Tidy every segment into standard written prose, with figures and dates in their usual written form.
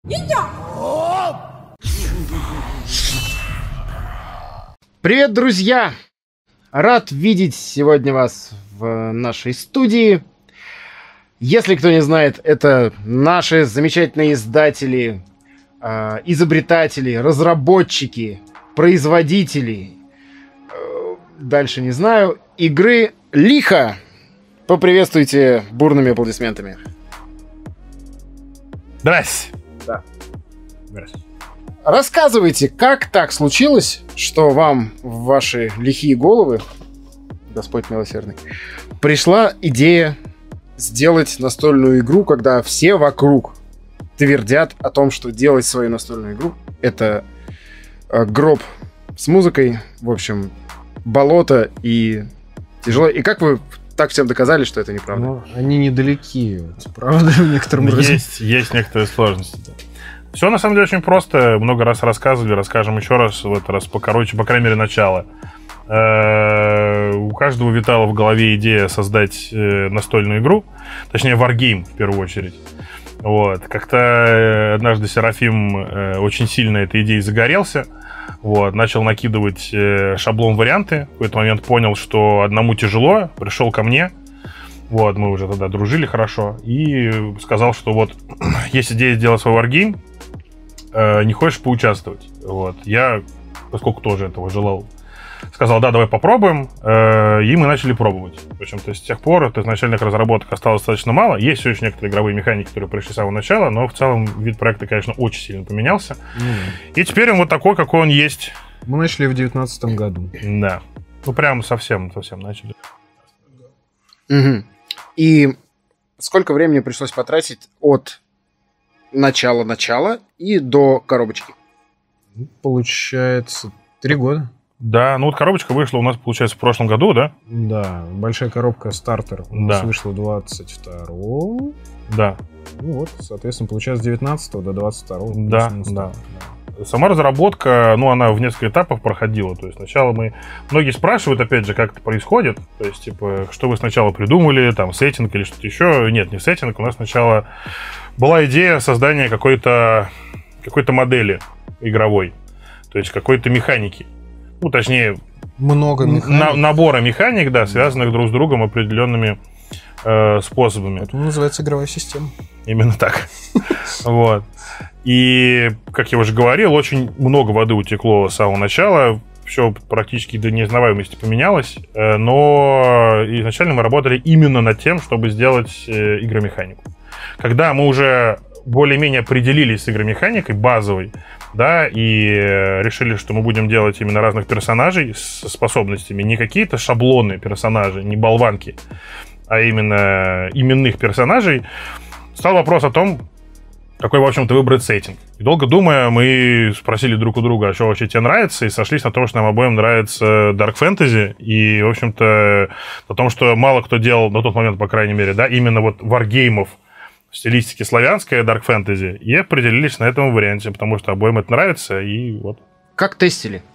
Привет, друзья! Рад видеть сегодня вас в нашей студии. Если кто не знает, это наши замечательные издатели, изобретатели, разработчики, производители, дальше не знаю, игры Лихо. Поприветствуйте бурными аплодисментами. Здрасте. Да. Здрасте. Рассказывайте, как так случилось, что вам в ваши лихие головы, Господь милосердный, пришла идея сделать настольную игру, когда все вокруг твердят о том, что делать свою настольную игру — это гроб с музыкой, в общем, болото и тяжело. И как вы так всем доказали, что это неправда? Ну, они недалеки, правда, в некотором роде. Есть некоторые сложности. Да. Все на самом деле очень просто. Много раз рассказывали, расскажем еще раз, в этот раз покороче, по крайней мере, начало. У каждого витала в голове идея создать настольную игру, точнее, варгейм в первую очередь. Вот. Как-то однажды Серафим очень сильно этой идеей загорелся. Вот, начал накидывать шаблон-варианты. В какой-то момент понял, что одному тяжело, пришел ко мне. Вот, мы уже тогда дружили хорошо. И сказал, что вот, есть идея сделать свой варгейм, не хочешь поучаствовать? Вот. Я, поскольку тоже этого желал, сказал, да, давай попробуем. И мы начали пробовать. Причем с тех пор от изначальных разработок осталось достаточно мало. Есть все еще некоторые игровые механики, которые пришли с самого начала, но в целом вид проекта, конечно, очень сильно поменялся. И теперь он вот такой, какой он есть. Мы начали в 2019 году. Да. Ну, прям совсем начали. Угу. И сколько времени пришлось потратить от начала и до коробочки? Получается, 3 года. Да, ну вот коробочка вышла у нас, получается, в прошлом году, да? Да, большая коробка стартер у нас вышла 22-го. Да. Ну вот, соответственно, получается, с 19-го до 22-го. Да. Сама разработка, ну, она в несколько этапов проходила. То есть сначала многие спрашивают, опять же, как это происходит. То есть, типа, что вы сначала придумали, там, сеттинг или что-то еще. Нет, не сеттинг. У нас сначала была идея создания какой-то модели игровой. То есть, какой-то механики. Ну, точнее, много механик. Набора механик, да, связанных друг с другом определенными способами. Это называется игровая система. Именно так. Вот. И, как я уже говорил, очень много воды утекло с самого начала. Все практически до неузнаваемости поменялось. Но изначально мы работали именно над тем, чтобы сделать игромеханику. Когда мы уже более-менее определились с игромеханикой базовой, да, и решили, что мы будем делать именно разных персонажей с способностями, не какие-то шаблоны персонажей, не болванки, а именно именных персонажей, стал вопрос о том, какой, в общем-то, выбрать сеттинг. И долго думая, мы спросили друг у друга, а что вообще тебе нравится, и сошлись на том, что нам обоим нравится Dark Fantasy, и, в общем-то, на том, что мало кто делал на тот момент, по крайней мере, да, именно вот варгеймов в стилистике славянская Dark Fantasy, и определились на этом варианте, потому что обоим это нравится, и вот. Как тестили?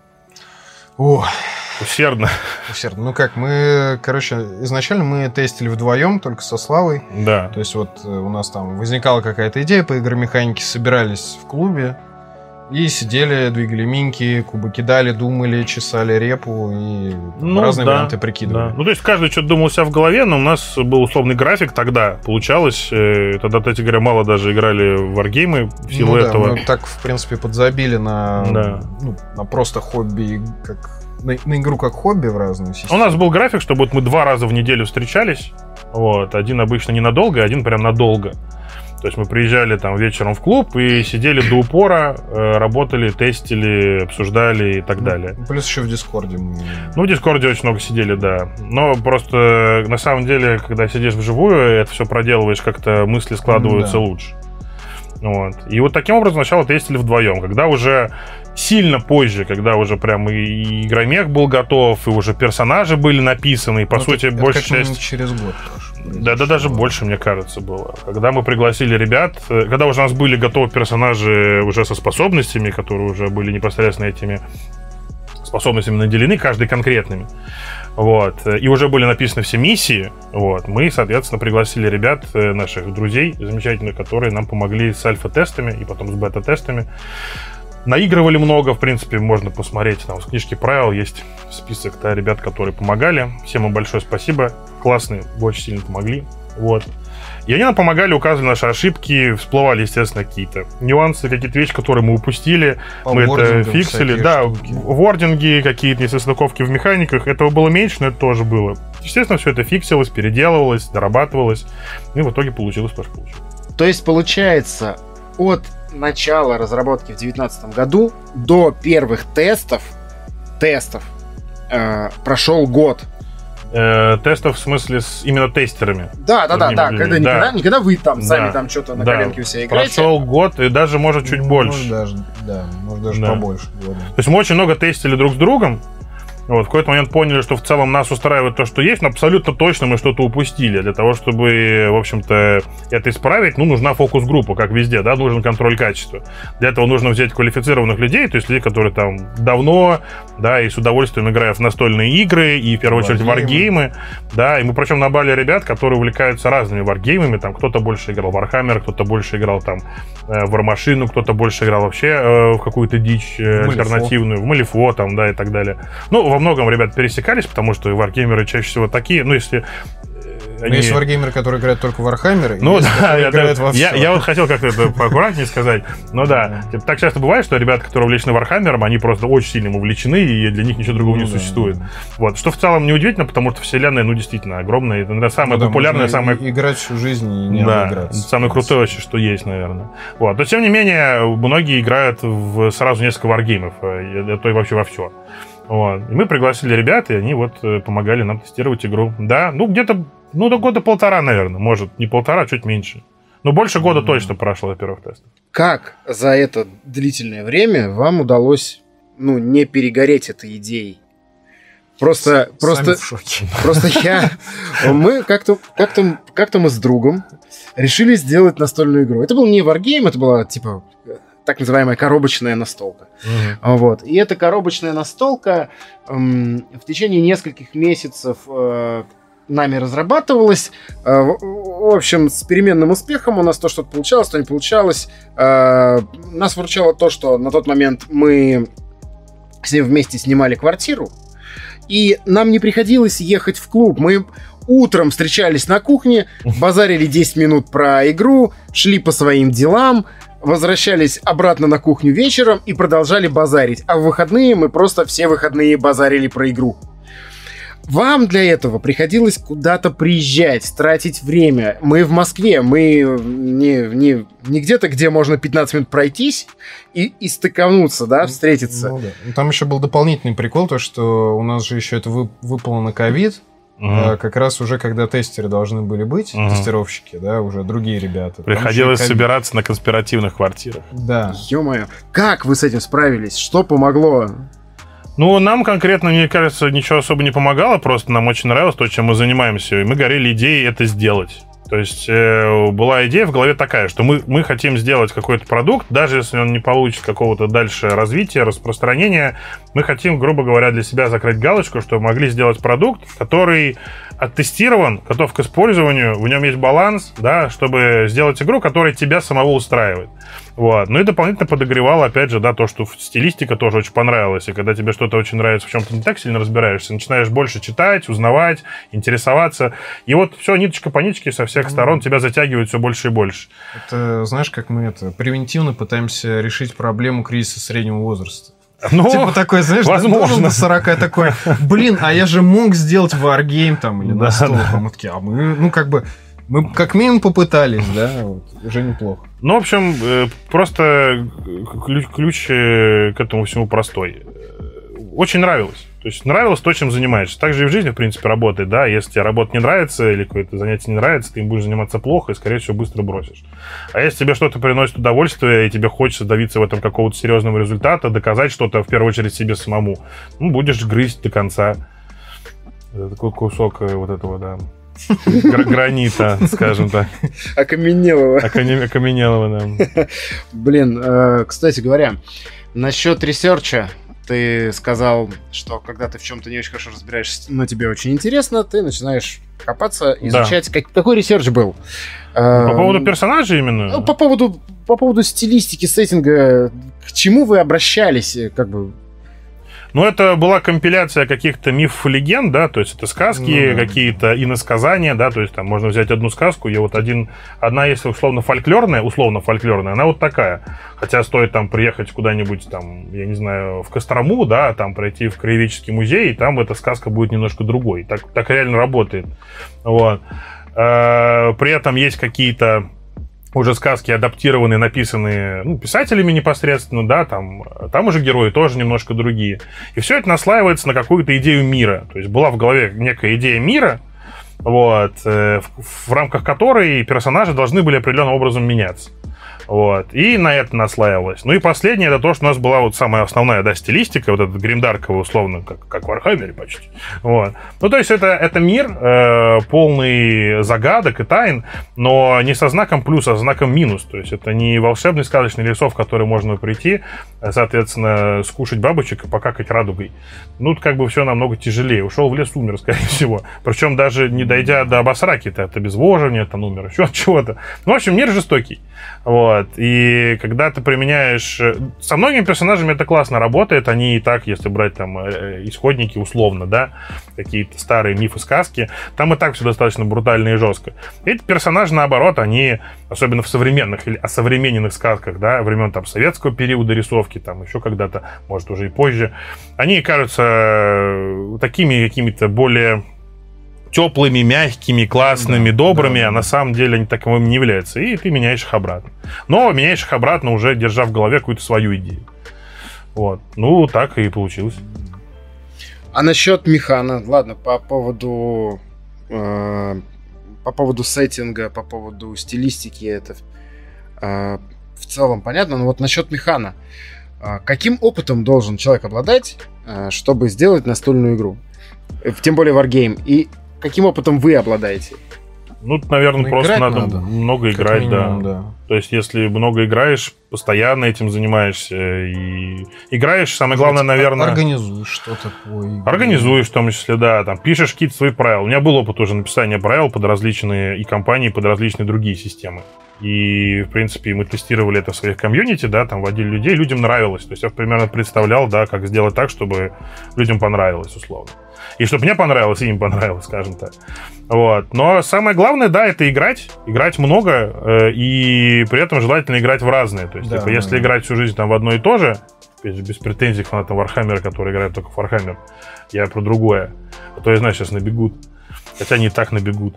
Усердно. Ну как, изначально мы тестили вдвоем, только со Славой. Да. То есть вот у нас там возникала какая-то идея по игромеханике, собирались в клубе и сидели, двигали миньки, кубы кидали, думали, чесали репу и разные варианты прикидывали. Да. Ну то есть каждый что-то думал у себя в голове, но у нас был условный график тогда, получалось. Тогда, кстати говоря, мало даже играли в варгеймы в силу этого. Мы так, в принципе, подзабили на просто хобби, на игру как хобби в разные системы. У нас был график, что вот мы 2 раза в неделю встречались. Вот. Один обычно ненадолго, один прям надолго. То есть мы приезжали там вечером в клуб и сидели до упора, работали, тестили, обсуждали и так далее. Плюс еще в Дискорде. В Дискорде очень много сидели, да. Но просто на самом деле, когда сидишь вживую, это все проделываешь, как-то мысли складываются лучше. Вот. И вот таким образом сначала тестили вдвоем. Когда уже сильно позже, когда уже прям и игромех был готов, и уже персонажи были написаны, и по сути большая часть... через год тоже. Да, даже больше, мне кажется, было. Когда мы пригласили ребят, когда уже у нас были готовы персонажи уже со способностями, которые уже были непосредственно этими способностями наделены, каждый конкретными, Вот. И уже были написаны все миссии. Вот. Мы, соответственно, пригласили ребят, наших друзей замечательных, которые нам помогли с альфа-тестами и потом с бета-тестами. Наигрывали много, в принципе, можно посмотреть. Там в книжке правил есть список ребят, которые помогали. Всем им большое спасибо. Классные, очень сильно помогли. Вот. И они нам помогали, указывали наши ошибки, всплывали, естественно, какие-то нюансы, какие-то вещи, которые мы упустили. Мы это фиксили. Да, вординги, какие-то несостыковки в механиках. Этого было меньше, но это тоже было. Естественно, все это фиксилось, переделывалось, дорабатывалось. И в итоге получилось то, что получилось. То есть, получается, от начала разработки в 2019 году до первых тестов прошел год. Тестов в смысле с именно тестерами. Да. Не когда вы там сами там что-то на коленке у себя играете. Прошел год и даже, может, чуть больше. Может даже побольше. То есть мы очень много тестили друг с другом. Вот, в какой-то момент поняли, что в целом нас устраивает то, что есть, но абсолютно точно мы что-то упустили. Для того, чтобы, в общем-то, это исправить, нужна фокус-группа, как везде, да, нужен контроль качества. Для этого нужно взять квалифицированных людей, то есть людей, которые там давно, да, и с удовольствием играют в настольные игры, и в первую очередь варгеймы, да, и мы причем набрали ребят, которые увлекаются разными варгеймами, там кто-то больше играл в Warhammer, кто-то больше играл там в Warmachine, кто-то больше играл вообще в какую-то дичь альтернативную, в Малифо там, да, и так далее. Во многом ребят пересекались, потому что варгеймеры чаще всего такие, если... Есть варгеймеры, которые играют только в Warhammer, играют во все. Я вот хотел как-то это поаккуратнее сказать, но да, так часто бывает, что ребята, которые увлечены Warhammer, они просто очень сильно увлечены, и для них ничего другого не существует. Вот, что в целом неудивительно, потому что вселенная, действительно огромная, это самая популярная, самая... Играть всю жизнь и не обыграться. Самое крутое вообще, что есть, наверное. Вот, но тем не менее, многие играют в сразу несколько варгеймов, это и вообще во все. Вот. И мы пригласили ребят, и они помогали нам тестировать игру. Да, где-то, до года полтора, наверное. Может, не полтора, чуть меньше. Но больше года точно прошло до первых тестов. Как за это длительное время вам удалось, не перегореть этой идеей? Просто мы как-то мы с другом решили сделать настольную игру. Это был не варгейм, это была, так называемая коробочная настолка. Вот. И эта коробочная настолка в течение нескольких месяцев нами разрабатывалась. В общем, с переменным успехом у нас то что-то получалось, то не получалось. Нас выручало то, что на тот момент мы с ним вместе снимали квартиру, и нам не приходилось ехать в клуб. Мы утром встречались на кухне, базарили 10 минут про игру, шли по своим делам, возвращались обратно на кухню вечером и продолжали базарить. А в выходные мы просто все выходные базарили про игру. Вам для этого приходилось куда-то приезжать, тратить время. Мы в Москве, мы не где-то, где можно 15 минут пройтись и стыковнуться, да, встретиться. Там еще был дополнительный прикол, то что у нас же еще это выпало на ковид. Как раз уже когда тестеры должны были быть, тестировщики, да, уже другие ребята. Приходилось собираться на конспиративных квартирах. Да. Ё-моё. Как вы с этим справились? Что помогло? Нам конкретно, мне кажется, ничего особо не помогало, просто нам очень нравилось то, чем мы занимаемся, и мы горели идеей это сделать. То есть была идея в голове такая, что мы хотим сделать какой-то продукт, даже если он не получит какого-то дальше развития, распространения, мы хотим, грубо говоря, для себя закрыть галочку, что могли сделать продукт, который оттестирован, готов к использованию, в нем есть баланс, да, чтобы сделать игру, которая тебя самого устраивает. Вот. И дополнительно подогревало, опять же, да, то, что стилистика тоже очень понравилась, и когда тебе что-то очень нравится, в чем ты не так сильно разбираешься, начинаешь больше читать, узнавать, интересоваться, и вот все ниточка по ниточке со всех сторон тебя затягивает все больше и больше. Это, знаешь, как мы превентивно пытаемся решить проблему кризиса среднего возраста. Такой, знаешь, возможно. До 40 такой, а я же мог сделать варгейм там или настол, мы такие, мы как минимум попытались, да, уже неплохо. В общем, просто ключ к этому всему простой. Очень нравилось. То есть нравилось то, чем занимаешься. Так же и в жизни, в принципе, работает, да. Если тебе работа не нравится или какое-то занятие не нравится, ты им будешь заниматься плохо и, скорее всего, быстро бросишь. А если тебе что-то приносит удовольствие, и тебе хочется добиться в этом какого-то серьезного результата, доказать что-то, в первую очередь, себе самому, будешь грызть до конца. Такой кусок вот этого, да, гранита, скажем так. Окаменелого. Окаменелого, да. Кстати говоря, насчет ресерча. ты сказал, что когда ты в чем-то не очень хорошо разбираешься, но тебе очень интересно, ты начинаешь копаться, изучать. Да. Какой ресерч был? По поводу персонажей именно? По поводу стилистики, сеттинга. К чему вы обращались, как бы? Ну, это была компиляция каких-то мифов и легенд, да, то есть это сказки, какие-то иносказания, да, то есть там можно взять одну сказку, и вот одна, если условно фольклорная, она вот такая. Хотя стоит там приехать куда-нибудь там, я не знаю, в Кострому, да, там пройти в краеведческий музей, и там эта сказка будет немножко другой. Так реально работает. Вот. При этом есть какие-то уже сказки адаптированные, написанные писателями непосредственно, да, там уже герои тоже немножко другие. И все это наслаивается на какую-то идею мира. То есть была в голове некая идея мира, вот, в рамках которой персонажи должны были определенным образом меняться. Вот. И на это наслаивалось. Ну и последнее, это то, что у нас была вот самая основная, да, стилистика, вот эта гримдарковая, условно, как в Вархаммере почти. Вот. Ну, то есть это мир, полный загадок и тайн, но не со знаком плюс, а со знаком минус. То есть это не волшебный сказочный лесов, в который можно прийти, соответственно, скушать бабочек и покакать радугой. Ну, как бы все намного тяжелее. Ушел в лес, умер, скорее всего. Причем даже не дойдя до Басраки, это обезвоживание, там умер, еще от чего-то. Ну, в общем, мир жестокий. Вот. И когда ты применяешь... Со многими персонажами это классно работает. Они и так, если брать там исходники условно, да, какие-то старые мифы, сказки, там и так все достаточно брутально и жестко. Эти персонажи, наоборот, они, особенно в современных или осовремененных сказках, да, времен там советского периода рисовки, там еще когда-то, может, уже и позже, они кажутся такими какими-то более... теплыми, мягкими, классными, добрыми, а на самом деле они таковыми не являются. И ты меняешь их обратно. Но меняешь их обратно, уже держа в голове какую-то свою идею. Вот. Ну, так и получилось. А насчет механа, ладно, по поводу сеттинга, по поводу стилистики, это в целом понятно. Но вот насчет механа. Каким опытом должен человек обладать, чтобы сделать настольную игру? Тем более Wargame. И каким опытом вы обладаете? Ну, наверное, просто надо много играть, минимум, да. То есть, если много играешь, постоянно этим занимаешься и играешь, самое главное, наверное... Организуешь что-то по игре. Организуешь, в том числе, да. Там пишешь какие-то свои правила. У меня был опыт уже написания правил под различные и компании, под различные другие системы. И, в принципе, мы тестировали это в своих комьюнити, да, там водили людей, людям нравилось. То есть я примерно представлял, да, как сделать так, чтобы людям понравилось, условно. И чтобы мне понравилось, и им понравилось, скажем так. Вот. Но самое главное, да, это играть. Играть много, и при этом желательно играть в разные. То есть, да, если играть всю жизнь там в одно и то же, без претензий к фанатам Warhammer, которые играют только в Warhammer, я про другое. А то я знаю, сейчас набегут. Хотя они и так набегут.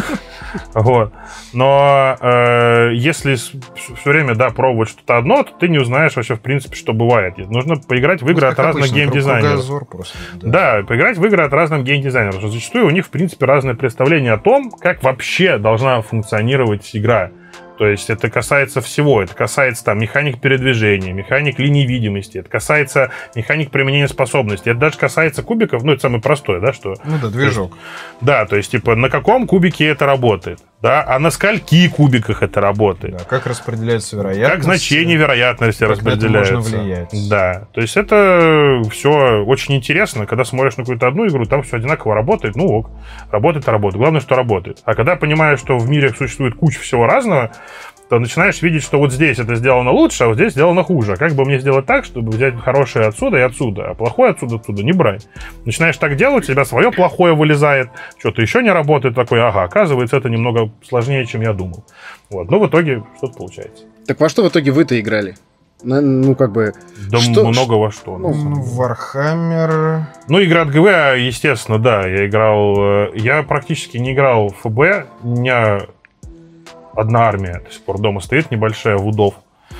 Вот. Но если все время, да, пробовать что-то одно, то ты не узнаешь вообще, в принципе, что бывает. Нужно поиграть в игры от разных геймдизайнеров. Да, поиграть в игры от разных геймдизайнеров. Потому что зачастую у них, в принципе, разное представление о том, как вообще должна функционировать игра. То есть это касается всего. Это касается там механик передвижения, механик линии видимости, это касается механик применения способностей. Это даже касается кубиков, ну, это самое простое, да, что... Ну да, движок. То есть, типа, на каком кубике это работает, да, а на скольки кубиках это работает. Да, как распределяется вероятность. Как значение вероятности распределяется. Как можно влиять. Да, то есть это все очень интересно. Когда смотришь на какую-то одну игру, там все одинаково работает, ну ок, работает. Главное, что работает. А когда понимаешь, что в мире существует куча всего разного, то начинаешь видеть, что вот здесь это сделано лучше, а вот здесь сделано хуже. А как бы мне сделать так, чтобы взять хорошее отсюда и отсюда, а плохое отсюда не брать? Начинаешь так делать, у тебя свое плохое вылезает, что-то еще не работает, такой, ага, оказывается, это немного сложнее, чем я думал. Вот, но в итоге что-то получается. Так во что в итоге вы-то играли? Ну, как бы... Да много во что. Warhammer... Ну, игра от ГВ, естественно, да. Я играл... Я практически не играл в ФБ. У меня одна армия до сих пор дома стоит, небольшая, вудов.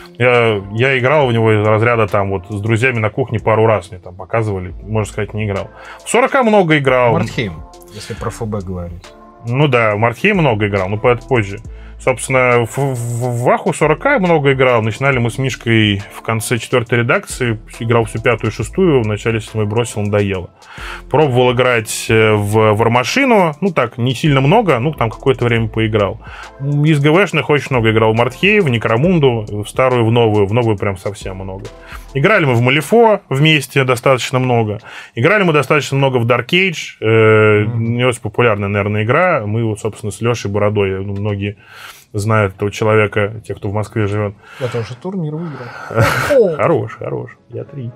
Я играл в него из разряда там вот с друзьями на кухне пару раз. Мне там показывали, можно сказать, не играл. В 40 много играл. Мартхейм, если про ФБ говорить. Ну да, в Мартхейм много играл, но это позже. Собственно, в Ваху 40 много играл. Начинали мы с Мишкой в конце 4-й редакции. Играл всю 5-ю и 6-ю. В начале 7-й бросил, надоело. Пробовал играть в Вармашину. Ну так, не сильно много. Ну, там какое-то время поиграл. Из ГВшных очень много играл в Мартхей, в Некромунду, в старую, в новую. В новую прям совсем много. Играли мы в Малифо вместе достаточно много. Играли мы достаточно много в Dark Age. Не очень популярная, наверное, игра. Мы, вот, собственно, с Лешей Бородой, многие знают этого человека, те, кто в Москве живет. Я тоже турнир выиграл. Хорош. Я 3.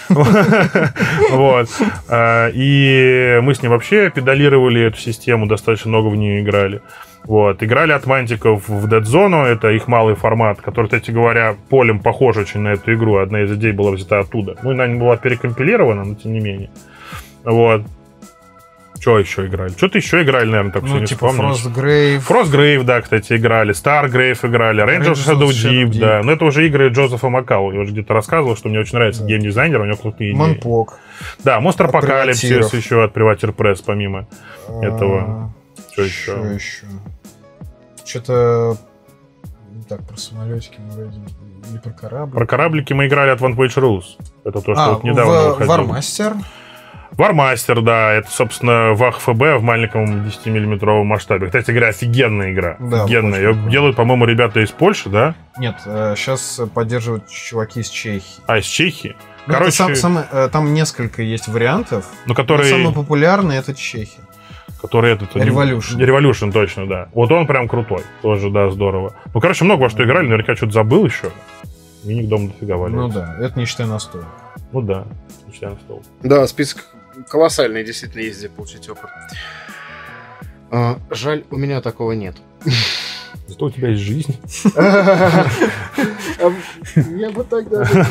Вот. И мы с ним вообще педалировали эту систему, достаточно много в нее играли. Вот. Играли от Мантиков в Dead Zone, это их малый формат, который, кстати говоря, полем похож очень на эту игру. Одна из идей была взята оттуда. Ну, она не была перекомпилирована, но тем не менее. Вот. Что еще играли? Что-то еще играли, наверное, так что не типа вспомнишь. Frostgrave. Frostgrave, да, кстати, играли. Stargrave играли. Rangers of Shadow Deep, да. Но это уже игры Джозефа Маккау. Я уже где-то рассказывал, что мне очень нравится геймдизайнер, у него крутые идеи. Манпок. Да, Monster Apocalypse еще от Privateer Press, помимо этого. Что еще? Что-то... Так, про самолетики мы вроде... Или про корабль. Про кораблики мы играли от One Page Rules. Это то, что вот недавно выходило. Warmaster. Warmaster, да, это, собственно, ВАХ ФБ в маленьком 10-миллиметровом масштабе. Кстати говоря, офигенная игра. Да, офигенная. Ее делают, по-моему, ребята из Польши, да? Нет, сейчас поддерживают чуваки из Чехии. А, из Чехии? Ну, короче... Там несколько есть вариантов. Но которые... Самый популярный — это Чехия. Который этот... Revolution. Revolution, точно, да. Вот он прям крутой. Тоже, да, здорово. Ну, короче, много во что играли. Наверняка что-то забыл еще. Миник дома дофига валяется. Ну да, это не считая настолок. Ну да, не считая настолок. Да, список колоссальный, действительно, есть где получить опыт. Жаль, у меня такого нет. Зато у тебя есть жизнь. Я бы так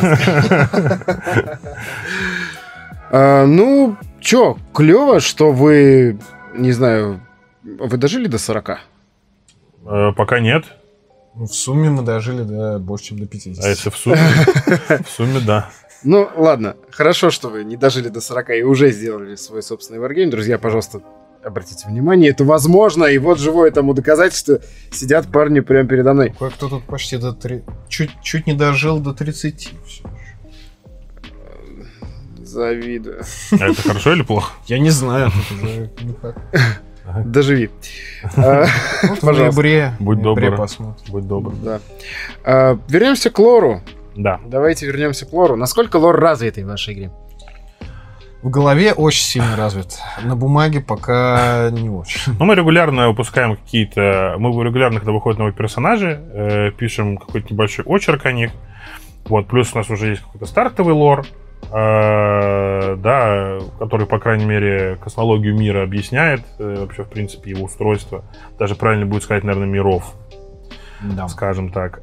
даже... Ну, чё, клево, что вы, не знаю, вы дожили до 40? Пока нет. В сумме мы дожили до больше, чем до 50. А если в сумме? В сумме, да. Ну, ладно. Хорошо, что вы не дожили до 40 и уже сделали свой собственный варгейм. Друзья, пожалуйста, обратите внимание, это возможно. И вот живое тому доказательство. Сидят парни прямо передо мной. Кое-кто тут почти до чуть не дожил до 30. Завидую. А это хорошо или плохо? Я не знаю. Тут уже не так. Доживи. Вот в ноябре. Будь добр. Посмотрим. Будь добр. Да. Вернемся к лору. Да. Давайте вернемся к лору. Насколько лор развитый в вашей игре? В голове очень сильно развит. На бумаге пока не очень. Ну, мы регулярно выпускаем какие-то... Мы регулярно, когда выходят новые персонажи, пишем какой-то небольшой очерк о них. Вот. Плюс у нас уже есть какой-то стартовый лор, да, который, по крайней мере, космологию мира объясняет, вообще, в принципе, его устройство. Даже правильно будет сказать, наверное, миров. Да. Скажем так.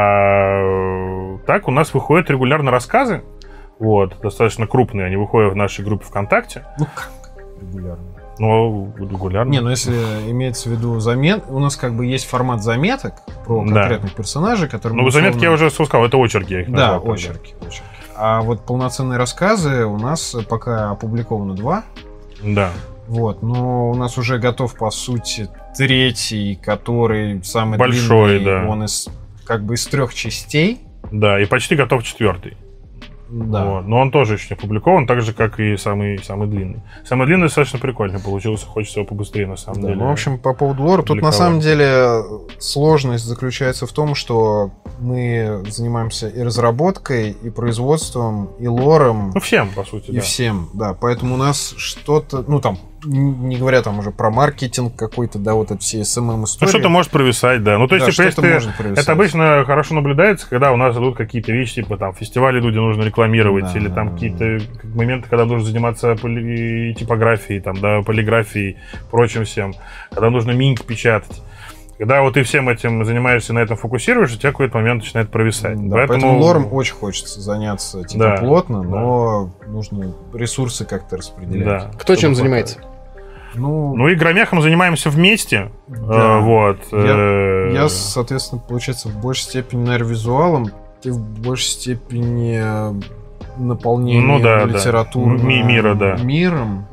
А так у нас выходят регулярно рассказы. Вот, достаточно крупные. Они выходят в нашей группе ВКонтакте. Ну как регулярно? Ну, регулярно. Не, ну если имеется в виду у нас как бы есть формат заметок про конкретных персонажей, которые... Ну, заметки я уже сказал, это очерки, я их назвал. Да, очерки. А вот полноценные рассказы у нас пока опубликовано 2. Да. Вот, но у нас уже готов, по сути, 3, который самый большой, длинный. Да. Он как бы из 3 частей. Да, и почти готов 4. Да. Вот. Но он тоже еще не опубликован, так же, как и самый длинный. Самый длинный достаточно прикольно получился, хочется его побыстрее, на самом деле. Ну, в общем, по поводу лора, тут на самом деле сложность заключается в том, что мы занимаемся и разработкой, и производством, и лором. Ну, всем, по сути, и всем, да. Поэтому у нас что-то, ну, там, не говоря там уже про маркетинг какой-то, да, вот это все SMM-истории. Ну, что-то может провисать, да. Ну, то есть, да, типа, если это обычно хорошо наблюдается, когда у нас идут какие-то вещи, типа, там, фестивали люди нужно рекламировать, или там какие-то моменты, когда нужно заниматься типографией, там, да, полиграфией, прочим всем, когда нужно минк печатать. Когда вот ты всем этим занимаешься, на этом фокусируешься, у тебя какой-то момент начинает провисать. Да, поэтому лором очень хочется заняться типа, плотно, но нужно ресурсы как-то распределять. Да. Кто чем занимается? Ну, игромехом занимаемся вместе. Да. Вот. Я, соответственно, получается, в большей степени, наверное, визуалом, ты в большей степени наполнением литературы мира, да. Миром.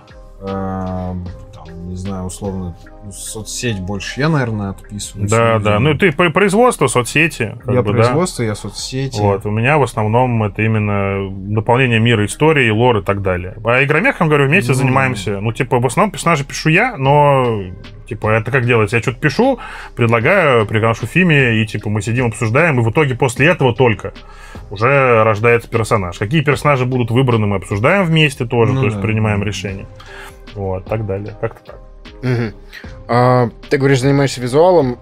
Да. Не знаю, условно, соцсеть больше я, наверное, отписываюсь. Да. Ну, ты производство, соцсети. Я производство, я соцсети. Вот. У меня в основном это именно наполнение мира, истории, лор и так далее. А игромехом, говорю, вместе занимаемся. Ну, типа, в основном персонажи пишу я, но Типа, это как делается? Я что-то пишу, предлагаю, приношу Фиме, и типа мы сидим, обсуждаем, и в итоге после этого только уже рождается персонаж. Какие персонажи будут выбраны, мы обсуждаем вместе тоже, то есть принимаем решение. Вот, так далее. Как-то так. Ты говоришь, занимаешься визуалом.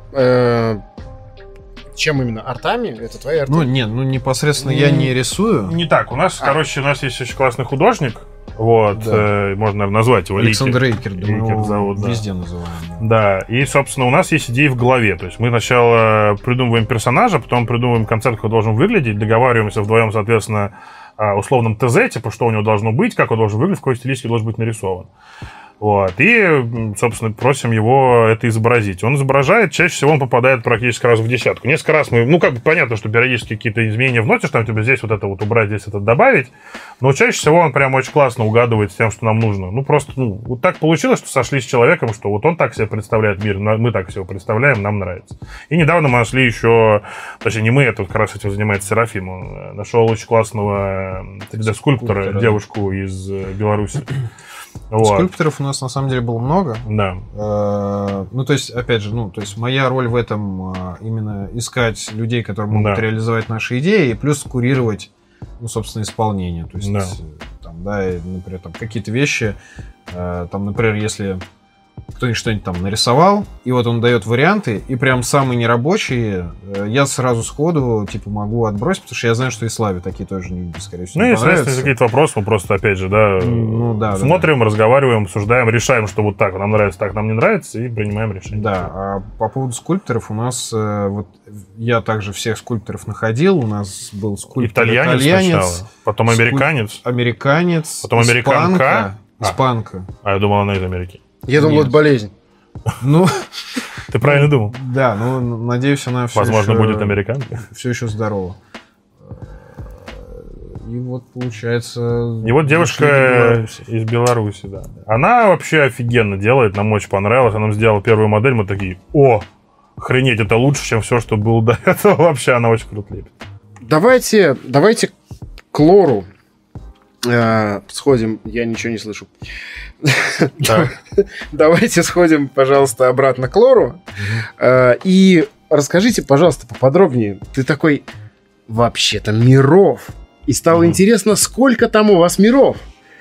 Чем именно? Артами? Это твои арты? Непосредственно я не рисую. Не так. У нас, у нас есть очень классный художник. Вот, можно, наверное, назвать его. Александр Эйкер, Эйкер зовут, да. Везде называем. Да, и, собственно, у нас есть идеи в голове. То есть мы сначала придумываем персонажа, потом придумываем концепт, как он должен выглядеть, договариваемся вдвоем, соответственно, о условном ТЗ, типа, что у него должно быть, как он должен выглядеть, в какой стилистике должен быть нарисован. Вот. И, собственно, просим его это изобразить. Он изображает, чаще всего он попадает практически раз в десятку. Несколько раз мы, понятно, что периодически какие-то изменения вносишь, там тебе здесь вот это вот убрать, здесь это добавить, но чаще всего он прям очень классно угадывает с тем, что нам нужно. Вот так получилось, что сошлись с человеком, что вот он так себе представляет мир, мы так себе представляем, нам нравится. И недавно мы нашли еще, точнее, не мы, это как раз этим занимается Серафим, он нашел очень классного 3D-скульптора, девушку из Беларуси. Вот. Скульпторов у нас на самом деле было много. Да. То есть, опять же, моя роль в этом именно искать людей, которые могут реализовать наши идеи, и плюс курировать, собственно, исполнение. То есть, например, какие-то вещи, например, если кто-нибудь что-нибудь там нарисовал, и вот он дает варианты, и прям самые нерабочие я сразу сходу, могу отбросить, потому что я знаю, что и Славе такие тоже, скорее всего, не понравятся. Если какие-то вопросы, мы просто, опять же, смотрим, разговариваем, обсуждаем, решаем, что вот так нам нравится, так нам не нравится, и принимаем решение. Да, а по поводу скульпторов у нас, я также всех скульпторов находил, у нас был скульптор итальянец, потом американец, потом американка, испанка. Я думал, она из Америки. Я думал, это болезнь. Ты правильно думал. Да, надеюсь, она все возможно, будет американка. Все еще здорова. И вот, получается... И вот девушка из Беларуси, да. Она вообще офигенно делает, нам очень понравилось. Она нам сделала первую модель, мы такие, охренеть, это лучше, чем все, что было до этого. Вообще, она очень круто лепит. Давайте к лору сходим. Я ничего не слышу. Давайте сходим, пожалуйста, обратно к лору. И расскажите, пожалуйста, поподробнее. Ты такой, вообще-то, миров. И стало интересно, сколько там у вас миров?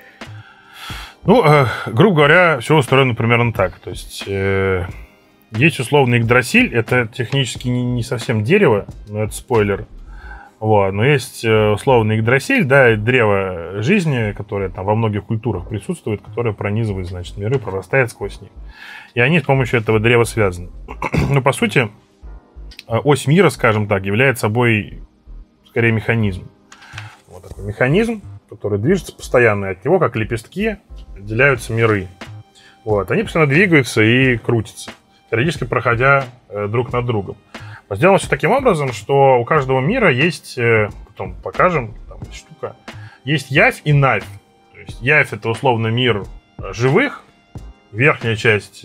Грубо говоря, все устроено примерно так. То есть, есть условный Игдрасиль. Это технически не совсем дерево, но это спойлер. Вот. Но есть условный Игдрасиль, древо жизни, которое там во многих культурах присутствует, которое пронизывает, миры, прорастает сквозь них. И они с помощью этого древа связаны. Но, по сути, ось мира, скажем так, является собой скорее механизм. Вот такой механизм, который движется постоянно, и от него, как лепестки, отделяются миры. Вот. Они постоянно двигаются и крутятся, периодически проходя друг над другом. Сделано все таким образом, что у каждого мира есть, потом покажем, там штука, есть явь и навь. То есть явь — это условно мир живых, верхняя часть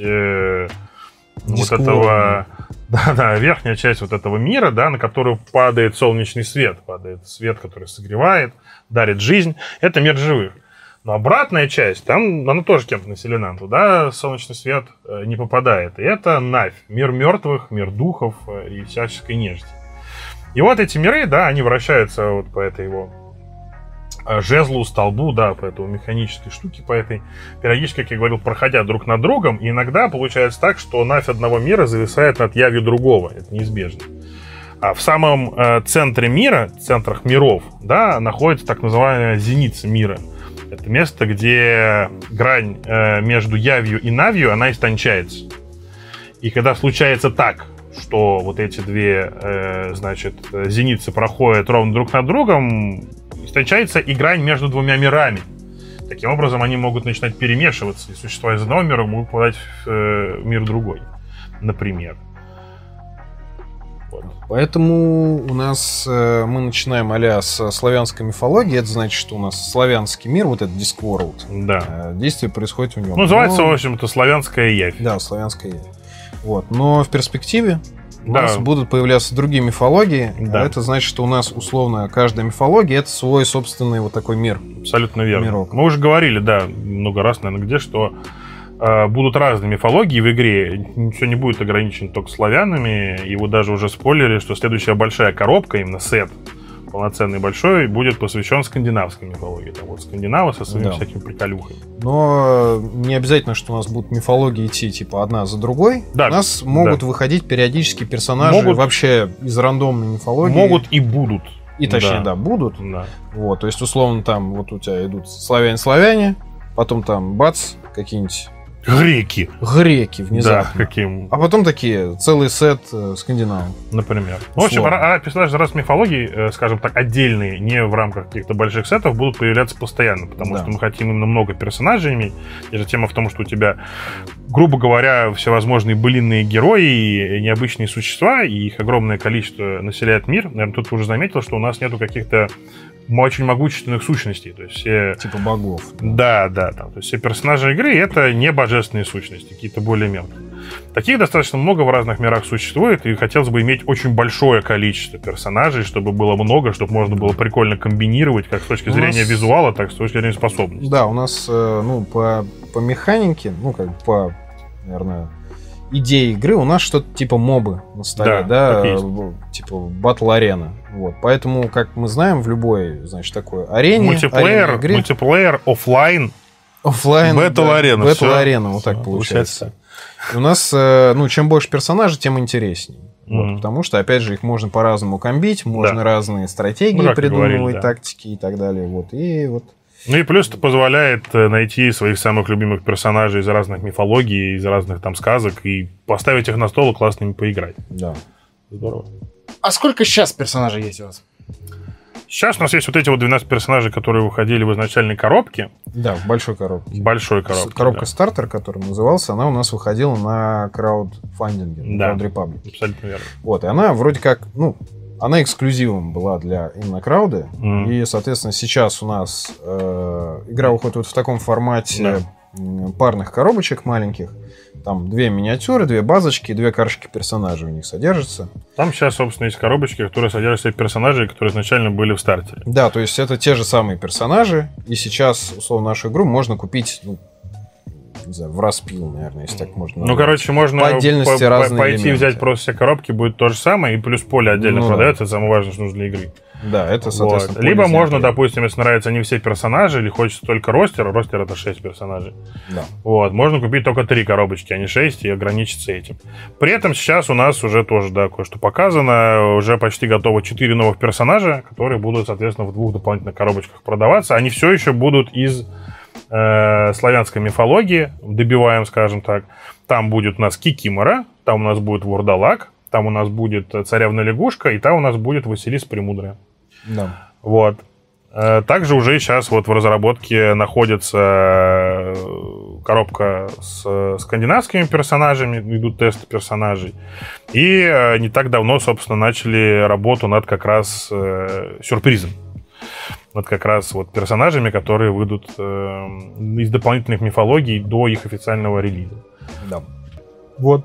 верхняя часть вот этого мира, на которую падает солнечный свет, падает свет, который согревает, дарит жизнь. Это мир живых. Но обратная часть, там она тоже кем-то населена, туда солнечный свет не попадает. И это Навь, мир мертвых, мир духов и всяческой нежити. И вот эти миры, они вращаются вот по этой его жезлу, столбу, по этой механической штуке, по этой, периодически, как я говорил, проходя друг над другом. И иногда получается так, что Навь одного мира зависает над явью другого. Это неизбежно. А в самом центре мира, в центрах миров, находится так называемая зеница мира. Это место, где грань между явью и навью, она истончается. И когда случается так, что вот эти две, зеницы проходят ровно друг над другом, истончается и грань между двумя мирами. Таким образом, они могут начинать перемешиваться, и существа из одного мира могут попадать в мир другой, например. Вот. Поэтому у нас мы начинаем а-ля с славянской мифологии. Это значит, что у нас славянский мир, вот этот Discworld, действие происходит в нем. Называется, в общем-то, славянская явь. Да, славянская явь. Вот. Но в перспективе у нас будут появляться другие мифологии. А это значит, что у нас, условно, каждая мифология — это свой собственный вот такой мир. Абсолютно верно. Мирок. Мы уже говорили, много раз, наверное, что будут разные мифологии в игре. Все не будет ограничено только славянами. И вот даже уже спойлерили, что следующая большая коробка, именно сет, полноценный большой, будет посвящен скандинавской мифологии. Там вот скандинавы со своими всякими приколюхами. Но не обязательно, что у нас будут мифологии идти типа одна за другой. Да, у нас могут выходить периодически персонажи вообще из рандомной мифологии. Могут и будут. И точнее, будут. Да. Вот, то есть, условно, там вот у тебя идут славяне-славяне, потом там бац, какие-нибудь Греки внезапно. Да, каким? А потом такие, целый сет скандинавов. Например. В общем, персонажи раз мифологии, скажем так, отдельные, не в рамках каких-то больших сетов, будут появляться постоянно, потому что мы хотим именно много персонажей иметь. И же тема в том, что у тебя, грубо говоря, всевозможные былинные герои и необычные существа, и их огромное количество населяет мир. Наверное, тут уже заметил, что у нас нету каких-то очень могущественных сущностей. То есть все... Типа богов. Да. То есть все персонажи игры — это не божественные сущности, какие-то более мелкие. Таких достаточно много в разных мирах существует, и хотелось бы иметь очень большое количество персонажей, чтобы было много, чтобы можно было прикольно комбинировать, как с точки зрения визуала, так и с точки зрения способностей. Да, у нас, по механике, по, наверное, идеи игры у нас что-то типа мобы на столе, типа батл-арена. Вот. Поэтому, как мы знаем, в любой, значит, такой арене... Мультиплеер, офлайн, батл-арена. Батл-арена, вот так получается. У нас, чем больше персонажей, тем интереснее. Вот, потому что, опять же, их можно по-разному комбить, можно разные стратегии придумывать, тактики и так далее. Вот. И вот. Ну и плюс это позволяет найти своих самых любимых персонажей из разных мифологий, из разных там сказок, и поставить их на стол и классно ими поиграть. Да. Здорово. А сколько сейчас персонажей есть у вас? Сейчас у нас есть вот эти вот 12 персонажей, которые выходили в изначальной коробке. Да, в большой коробке. Коробка стартер, который назывался, она у нас выходила на краудфандинге, на краудрепаблике. Абсолютно верно. Вот, и она вроде как, она эксклюзивом была для именно крауды. И, соответственно, сейчас у нас игра выходит вот в таком формате парных коробочек маленьких. Там 2 миниатюры, 2 базочки, 2 карточки персонажей у них содержатся. Там сейчас, собственно, есть коробочки, которые содержат все персонажи, которые изначально были в стартере. Да, то есть это те же самые персонажи. И сейчас, условно, нашу игру можно купить, не знаю, в распил, наверное, если так можно назвать. Короче, можно по отдельности разные пойти элементы. Взять просто все коробки, будет то же самое, и плюс поле отдельно продается, это самое важное, что нужно для игры. Да, это, соответственно, Либо можно, допустим, если нравятся не все персонажи, или хочется только ростер это 6 персонажей. Да. Вот, можно купить только 3 коробочки, а не 6, и ограничиться этим. При этом сейчас у нас уже тоже, кое-что показано, уже почти готово 4 новых персонажа, которые будут, соответственно, в 2 дополнительных коробочках продаваться. Они все еще будут из славянской мифологии, добиваем, скажем так. Там будет у нас Кикимора, там у нас будет Вурдалак, там у нас будет Царевна-лягушка, и там у нас будет Василис Премудрая. Да. Вот. Также уже сейчас вот в разработке находится коробка с скандинавскими персонажами, идут тесты персонажей. И не так давно, собственно, начали работу над как раз сюрпризом. Над как раз вот персонажами, которые выйдут из дополнительных мифологий до их официального релиза. Да. Вот.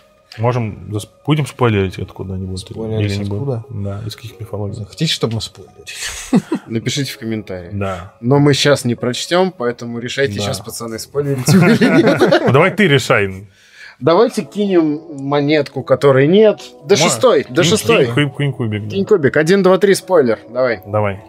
Будем спойлерить откуда-нибудь? Спойлерить откуда? Да, из каких мифологий. Хотите, чтобы мы спойлерили? Напишите в комментариях. Да. Но мы сейчас не прочтем, поэтому решайте сейчас, пацаны, спойлерите вы или нет. Давай ты решай. Давайте кинем монетку, которой нет. До 6. Кинь кубик. Кинь кубик. 1, 2, 3, спойлер. Давай.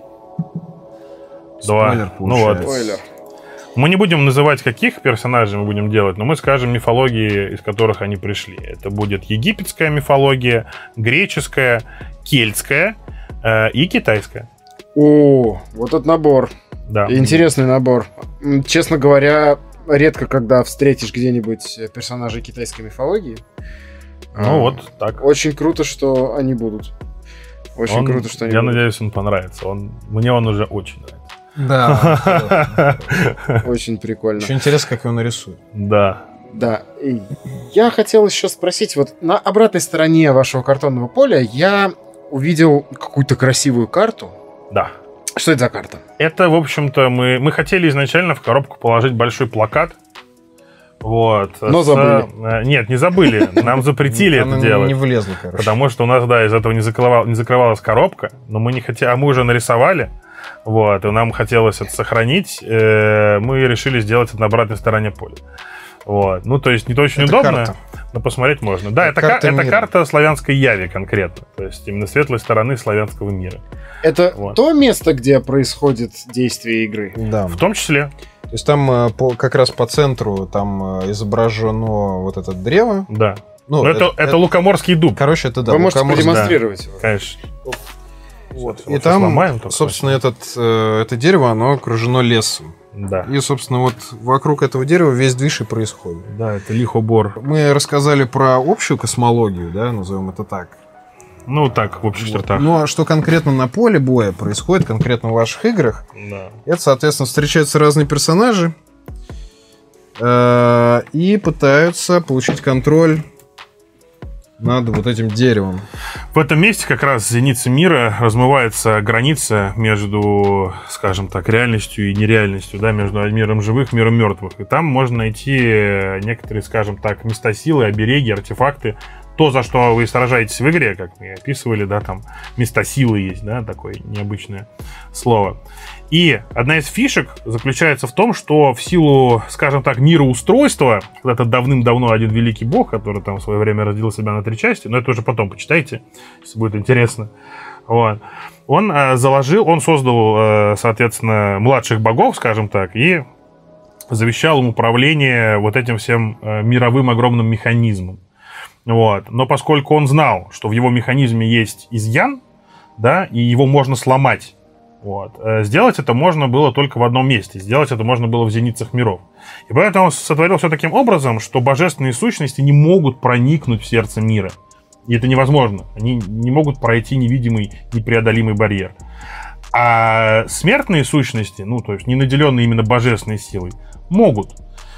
Спойлер, получается. Спойлер. Мы не будем называть, каких персонажей мы будем делать, но мы скажем мифологии, из которых они пришли. Это будет египетская мифология, греческая, кельтская и китайская. О, вот этот набор. Да. Интересный набор. Честно говоря, редко когда встретишь где-нибудь персонажей китайской мифологии. Вот так. Очень круто, что они будут. Круто, что они Я будут. надеюсь, он понравится. Мне он уже очень нравится. Да. Очень прикольно. Еще интересно, как его нарисуют. Да. Да. И я хотел еще спросить, вот на обратной стороне вашего картонного поля я увидел какую-то красивую карту. Да. Что это за карта? Это, в общем-то, мы хотели изначально в коробку положить большой плакат. Вот. Но забыли. Нет, не забыли. Нам запретили это делать. Не влезло, короче. Потому что у нас, из этого не закрывалась коробка. Но мы не хотели, мы уже нарисовали. Вот, и нам хотелось это сохранить. Мы решили сделать это на обратной стороне поля. Вот. Ну, то есть, не очень это удобно, карта. но посмотреть можно. Да, это карта славянской Яви конкретно. То есть, именно светлой стороны славянского мира. Это то место, где происходит действие игры? Да. В том числе. То есть, там как раз по центру там изображено вот это древо. Да. Ну, это Лукоморский дуб. Короче, это да. Вы можете продемонстрировать его. Конечно. Вот. И там, сломаем, собственно, это дерево, оно окружено лесом. Да. И, собственно, вот вокруг этого дерева весь движ и происходит. Да, это лихобор. Мы рассказали про общую космологию, да, назовем это так. Ну, так, в общих чертах. Ну, а что конкретно на поле боя происходит, конкретно в ваших играх, это, соответственно, встречаются разные персонажи и пытаются получить контроль над вот этим деревом. В этом месте как раз в зенице мира размывается граница между, скажем так, реальностью и нереальностью, да, между миром живых и миром мертвых. И там можно найти некоторые, скажем так, места силы, обереги, артефакты. То, за что вы сражаетесь в игре, как мы описывали, да, там места силы есть, да, такое необычное слово. И одна из фишек заключается в том, что в силу, скажем так, мироустройства, когда-то давным-давно один великий бог, который там в свое время разделил себя на 3 части, но это уже потом почитайте, если будет интересно, вот. Он создал, соответственно, младших богов, скажем так, и завещал им управление вот этим всем мировым огромным механизмом. Вот. Но поскольку он знал, что в его механизме есть изъян, да, и его можно сломать, вот, сделать это можно было только в одном месте. Сделать это можно было в зеницах миров. И поэтому он сотворил все таким образом, что божественные сущности не могут проникнуть в сердце мира. И это невозможно. Они не могут пройти невидимый, непреодолимый барьер. А смертные сущности, ну, то есть не наделенные именно божественной силой, могут.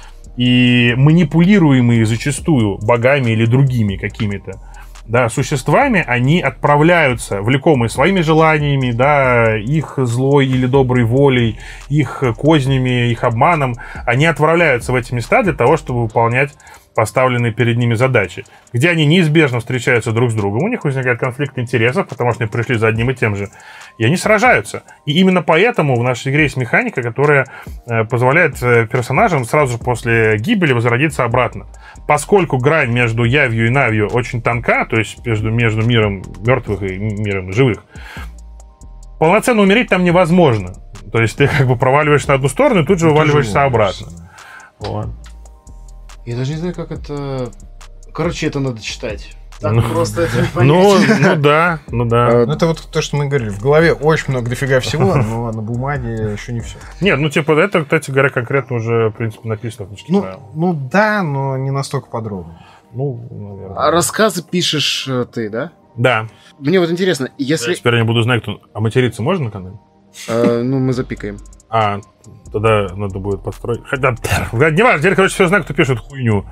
И манипулируемые зачастую богами или другими какими-то, да, существами, они отправляются, влекомые своими желаниями, да, их злой или доброй волей, их кознями, их обманом, они отправляются в эти места для того, чтобы выполнять поставленные перед ними задачи, где они неизбежно встречаются друг с другом, у них возникает конфликт интересов, потому что они пришли за одним и тем же, и они сражаются. И именно поэтому в нашей игре есть механика, которая позволяет персонажам сразу же после гибели возродиться обратно. Поскольку грань между явью и навью очень тонка, то есть между миром мертвых и миром живых, полноценно умереть там невозможно. То есть ты как бы проваливаешься на одну сторону и тут же вываливаешься обратно. Вот. Я даже не знаю, как это... Короче, это надо читать. Так просто это не понять. Ну да. Это вот то, что мы говорили. В голове очень много дофига всего, но на бумаге еще не все. Нет, ну типа это, кстати говоря, конкретно уже, в принципе, написано в книжке. Ну да, но не настолько подробно. Ну, наверное. А рассказы пишешь ты, да? Да. Мне вот интересно, если... Теперь я не буду знать, кто... А материться можно на канале? Ну, мы запикаем. Тогда надо будет построить. Хотя, не важно, теперь, короче, все знают, кто пишет хуйню.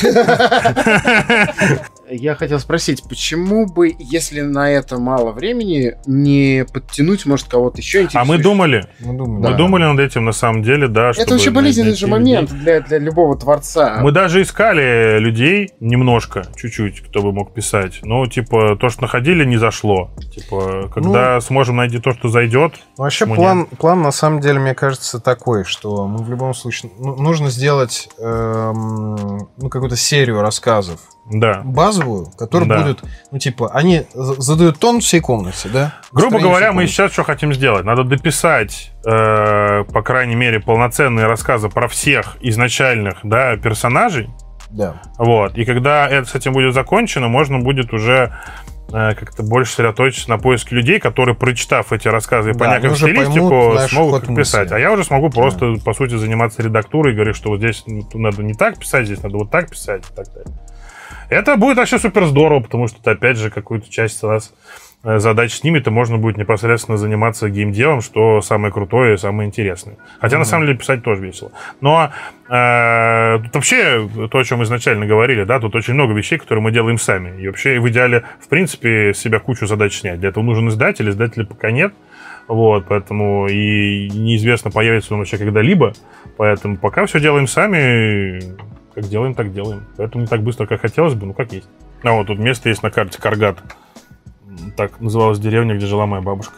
Я хотел спросить, почему бы, если на это мало времени, не подтянуть, может, кого-то еще интересующего? А мы думали. Мы думали над этим, на самом деле, да. Это очень болезненный же момент для любого творца. Мы даже искали людей немножко, чуть-чуть, кто бы мог писать. Но, типа, то, что находили, не зашло. Типа, когда сможем найти то, что зайдет. Вообще, план, на самом деле, мне кажется, такой, что мы в любом случае... нужно сделать какую-то серию рассказов. Да. Базовую, которая будет, они задают тон всей комнате, да? Грубо говоря, мы сейчас что хотим сделать? Надо дописать, по крайней мере, полноценные рассказы про всех изначальных, да, персонажей. Да. Вот. И когда это с этим будет закончено, можно будет уже как-то больше сосредоточиться на поиске людей, которые, прочитав эти рассказы и поняв их стилистику, смогут их писать. А я уже смогу просто, по сути, заниматься редактурой и говорить, что вот здесь надо не так писать, здесь надо вот так писать и так далее. Это будет вообще супер здорово, потому что, опять же, какую-то часть у нас задач снимет, и можно будет непосредственно заниматься геймдевом, что самое крутое и самое интересное. Хотя, на самом деле, писать тоже весело. Но тут вообще, то, о чем мы изначально говорили, да, тут очень много вещей, которые мы делаем сами. И вообще, в идеале, в принципе, с себя кучу задач снять. Для этого нужен издатель, издателя пока нет. Вот, поэтому и неизвестно, появится он вообще когда-либо. Поэтому пока все делаем сами, как делаем, так делаем. Поэтому не так быстро, как хотелось бы, как есть. А вот тут место есть на карте Каргат. Так называлась деревня, где жила моя бабушка.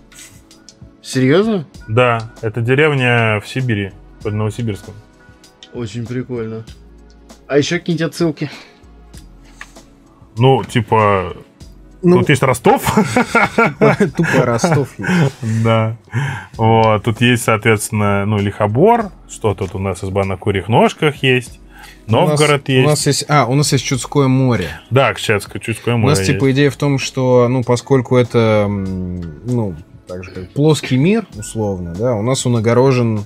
Серьезно? Да, это деревня в Сибири, под Новосибирском. Очень прикольно. А еще какие-нибудь отсылки? Ну, типа... Тут есть Ростов. Тупо Ростов есть. Да. Вот. Тут есть, соответственно, Лихобор. Что тут у нас? Изба на курьих ножках есть. Новгород есть. У нас есть Чудское море. Да, Чудское море. У нас, типа, идея в том, что, поскольку это, так же как плоский мир, условно, да, у нас он огорожен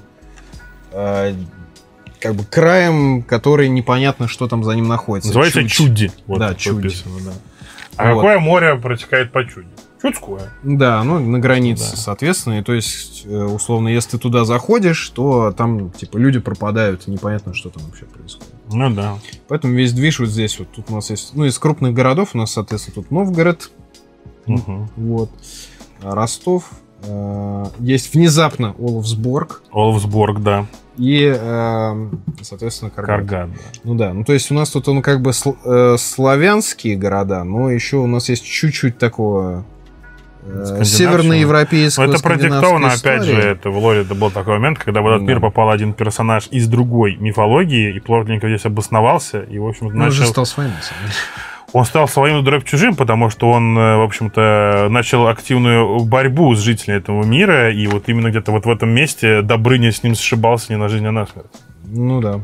как бы краем, который непонятно, что там за ним находится. Называется Чудди. Вот, да, Чудди. Да. А какое море протекает по Чудди? Чудское. Да, на границе, соответственно. И то есть, условно, если ты туда заходишь, то там, типа, люди пропадают, непонятно, что там вообще происходит. Ну да. Поэтому весь движ вот здесь вот. Тут у нас есть, из крупных городов у нас, соответственно, тут Новгород, вот, Ростов, есть внезапно Оловсборг. Оловсборг, да. И, соответственно, Каргат. Да. То есть у нас тут он как бы славянские города, но еще у нас есть чуть-чуть такого северноевропейского. Это продиктовано, опять же, это в лоре был такой момент, когда в этот мир попал один персонаж из другой мифологии, и плотненько здесь обосновался, и, в общем-то, начал... уже стал своим, на самом деле. Он стал своим дробь чужим, потому что он, в общем-то, начал активную борьбу с жителями этого мира, и вот именно где-то вот в этом месте Добрыня с ним сшибался не на жизнь, а на смерть. Ну да.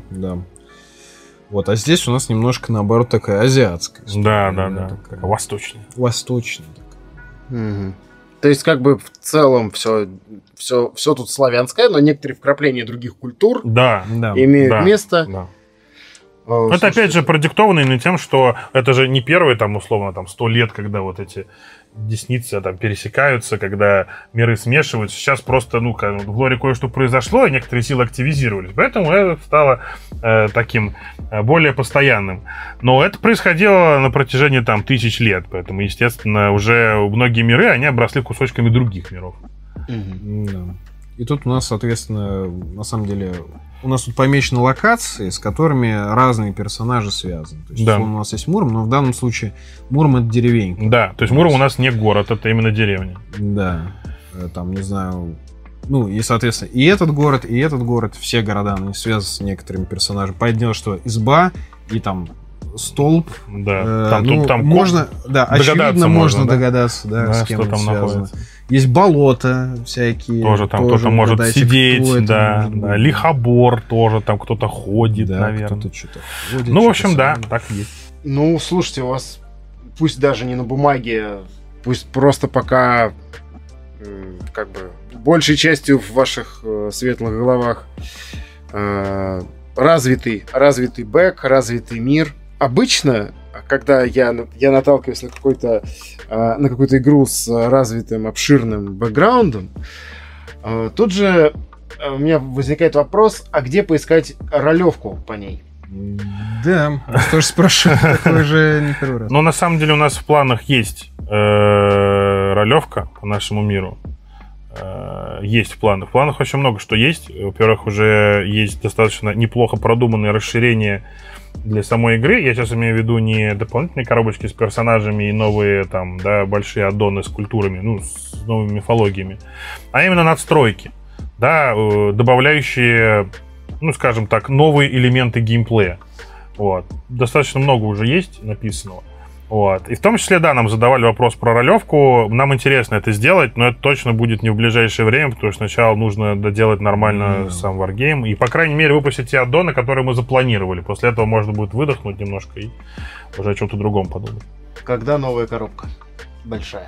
Вот, а здесь у нас немножко, наоборот, такая азиатская история. Да. Такая восточная. Восточная. Угу. То есть, как бы в целом все тут славянское, но некоторые вкрапления других культур имеют место. Да. Это, опять же, продиктовано именно тем, что это же не первые, условно, 100 лет, когда вот эти десницы пересекаются, когда миры смешиваются. Сейчас просто, в лоре кое-что произошло, и некоторые силы активизировались. Поэтому это стало таким более постоянным. Но это происходило на протяжении, тысяч лет. Поэтому, естественно, уже многие миры, они обросли кусочками других миров. Да. И тут у нас, соответственно, на самом деле... У нас тут помечены локации, с которыми разные персонажи связаны. То есть, у нас есть Муром, но в данном случае Муром — это деревенька. Да, то есть Муром у нас не город, это именно деревня. Да. Там, не знаю... и, соответственно, и этот город, все города, они связаны с некоторыми персонажами. Понятно, что изба и столб. Да. Там можно, очевидно, можно догадаться, с кем что там связано. Находится. Есть болота всякие. Тоже там кто-то может сидеть, Лихобор тоже, там кто-то ходит, наверное. Кто-то что-то ходит. В общем, так и есть. Слушайте, у вас пусть даже не на бумаге, пусть просто пока как бы большей частью в ваших светлых головах развитый бэк, развитый мир. Обычно, когда я наталкиваюсь на какую-то игру с развитым, обширным бэкграундом, тут же у меня возникает вопрос, а где поискать ролевку по ней? Да, тоже спрашиваю, такой же не первый раз. Но на самом деле у нас в планах есть ролевка по нашему миру. Есть в планах. В планах очень много что есть. Во-первых, уже есть достаточно неплохо продуманные расширения для самой игры. Я сейчас имею в виду не дополнительные коробочки с персонажами и новые большие аддоны с культурами, с новыми мифологиями, а именно надстройки, добавляющие, скажем так, новые элементы геймплея. Вот. Достаточно много уже есть написанного. Вот. И в том числе, нам задавали вопрос про ролевку. Нам интересно это сделать, но это точно будет не в ближайшее время, потому что сначала нужно доделать нормально сам варгейм и, по крайней мере, выпустить те аддоны, которые мы запланировали. После этого можно будет выдохнуть немножко и уже о чем-то другом подумать. Когда новая коробка? Большая.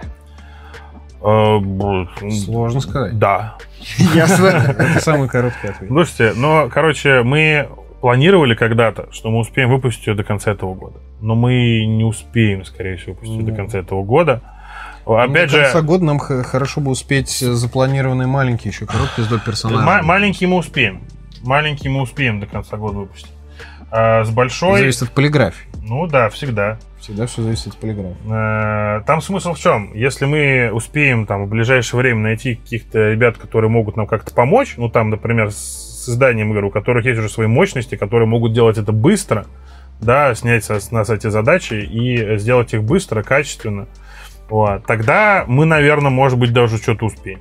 Сложно сказать. Да. Ясно. Это самый короткий ответ. Слушайте, мы планировали когда-то, что мы успеем выпустить ее до конца этого года. Но мы не успеем, скорее всего, выпустить ее до конца этого года. Опять же, до конца года нам хорошо бы успеть запланированные маленькие еще коробки с доп. Персонажами. Маленькие мы успеем. Маленькие мы успеем до конца года выпустить. А с большой... Зависит от полиграфии. Всегда. Всегда все зависит от полиграфии. Там смысл в чем? Если мы успеем в ближайшее время найти каких-то ребят, которые могут нам как-то помочь, например, с изданием игр, у которых есть уже свои мощности, которые могут делать это быстро, снять с нас эти задачи и сделать их быстро, качественно, тогда мы, наверное, может быть, даже что-то успеем.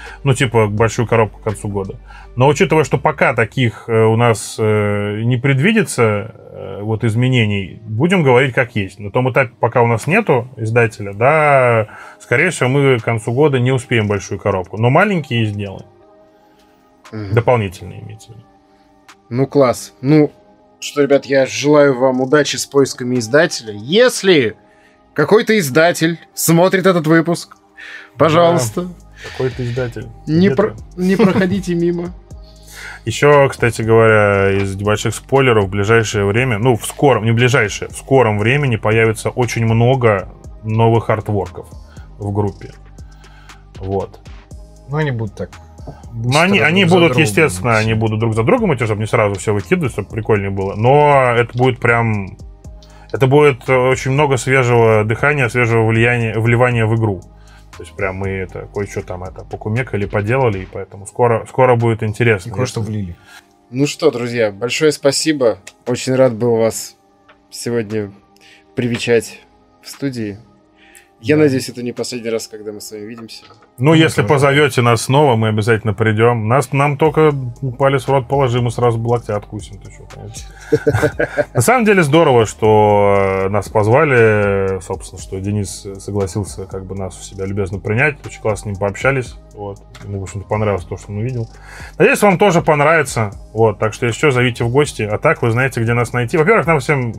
Ну, типа, большую коробку к концу года. Но учитывая, что пока таких у нас не предвидится вот изменений, будем говорить как есть. На том этапе, пока у нас нету издателя, да, скорее всего, мы к концу года не успеем большую коробку. Но маленькие сделаем. Дополнительные имеется в виду. Ну, класс. Ну, что, ребят, я желаю вам удачи с поисками издателя. Если какой-то издатель смотрит этот выпуск, пожалуйста. Да, какой-то издатель. Не проходите мимо. Еще, кстати говоря, из больших спойлеров в ближайшее время, ну, в скором времени появится очень много новых артворков в группе. Вот. Ну, они будут так. Ну, они будут, естественно, они будут друг за другом идти, чтобы не сразу все выкидывать, чтобы прикольнее было. Но это будет прям... Это будет очень много свежего дыхания, свежего вливания в игру. То есть прям мы это кое-что там покумекали, поделали, и поэтому скоро будет интересно. И кое-что влили. Ну что, друзья, большое спасибо. Очень рад был вас сегодня привечать в студии. Я надеюсь, это не последний раз, когда мы с вами видимся. Ну, если позовете нас снова, мы обязательно придем. Нам только палец в рот положим, мы сразу локтя откусим. На самом деле здорово, что нас позвали, собственно, что Денис согласился как бы нас в себя любезно принять. Очень классно с ним пообщались. Вот. Ему, в общем-то, понравилось то, что он увидел. Надеюсь, вам тоже понравится. Вот. Так что, если что, зовите в гости. А так, вы знаете, где нас найти. Во-первых, нам всем,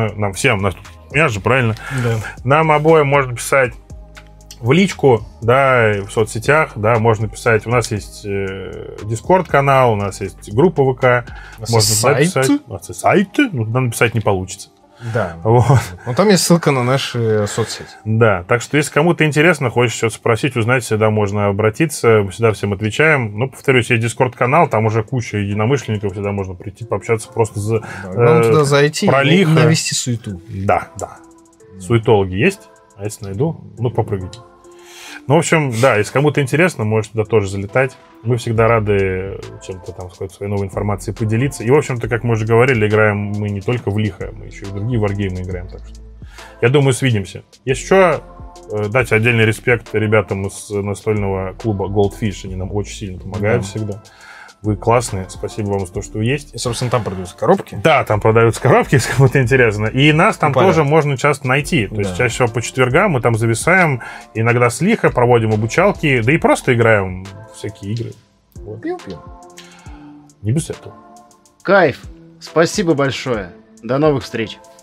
я же, правильно? Да. Нам обоим можно писать в личку, да, в соцсетях, да, можно писать. У нас есть Discord-канал, у нас есть группа ВК. Можно сайт. У нас есть сайты, но туда написать не получится. Да. Вот. Ну, там есть ссылка на наши соцсети. Да, так что, если кому-то интересно, хочешь что-то спросить, узнать, всегда можно обратиться, мы всегда всем отвечаем. Ну, повторюсь, есть Discord-канал, там уже куча единомышленников, всегда можно прийти, пообщаться просто за Главное туда зайти и навести суету. Да. Суетологи есть, а если найду, ну, попрыгайте. Ну, в общем, да, если кому-то интересно, можете туда тоже залетать. Мы всегда рады чем-то там, своей новой информацией поделиться. И, в общем-то, как мы уже говорили, играем мы не только в лихо, мы еще и в другие варгеймы играем. Так что, я думаю, свидимся. Если что, дать отдельный респект ребятам из настольного клуба Goldfish. Они нам очень сильно помогают всегда. Вы классные, спасибо вам за то, что вы есть. И, собственно, там продаются коробки. Да, там продаются коробки, если кому-то интересно. И нас там тоже можно часто найти. То есть чаще всего по четвергам мы там зависаем, иногда с лихо, проводим обучалки, да и просто играем в всякие игры. Вот. Пью-пью. Не без этого. Кайф. Спасибо большое. До новых встреч.